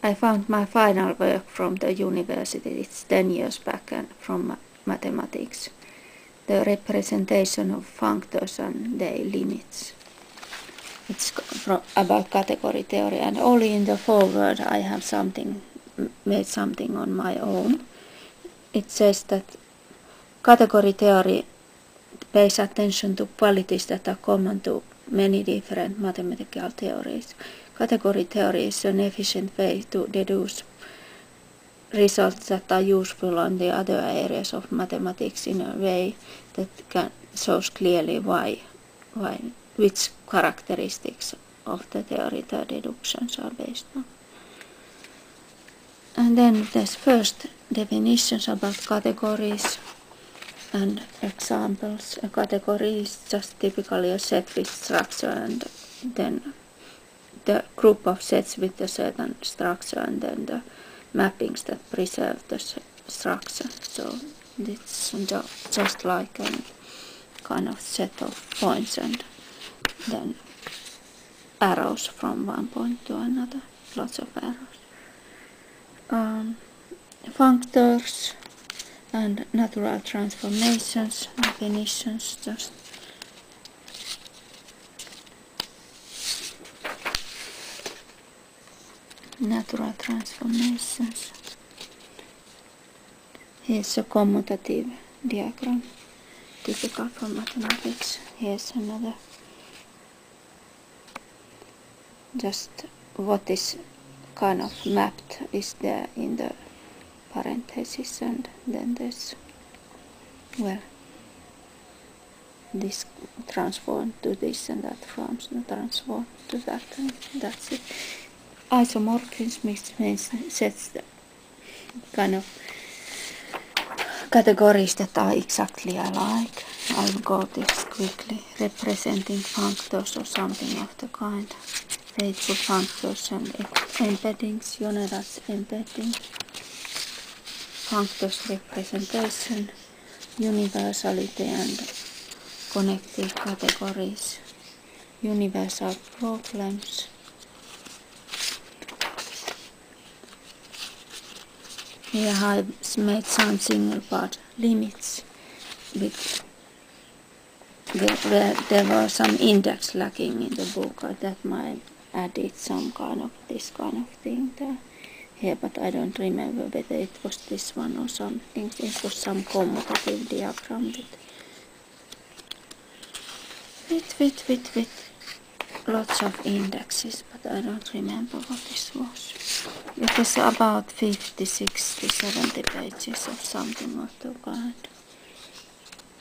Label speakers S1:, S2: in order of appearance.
S1: I found my final work from the university. It's 10 years back and from mathematics. The representation of functors and their limits. It's about category theory, and only in the foreword I have made something on my own. It says that category theory pays attention to qualities that are common to many different mathematical theories. Category theory is an efficient way to deduce results that are useful on the other areas of mathematics in a way that shows clearly which characteristics of the theory the deductions are based on. And then there's first definitions about categories and examples. A category is just typically a set with structure, and then the group of sets with a certain structure, and then the mappings that preserve the structure. So it's just like a kind of set of points and then arrows from one point to another, lots of arrows. Functors and natural transformations, definitions, just natural transformations. Here's a commutative diagram, typical for mathematics. Here's another. Just what is kind of mapped is there in the parentheses, and then there's, well, this transform to this and that transform to that, and that's it. Isomorphism means sets the kind of categories that are exactly alike. I'll go this quickly. Representing functors or something of the kind. Faithful functors and embeddings, Joneras's embedding. Functors representation, universality and connected categories, universal problems. Here I've made some single part limits with where there were some index lacking in the book. That might added some kind of this kind of thing there. Here, but I don't remember whether it was this one or something. It was some commutative diagram with lots of indexes, but I don't remember what this was. It was about 50, 60, 70 pages of something of the kind.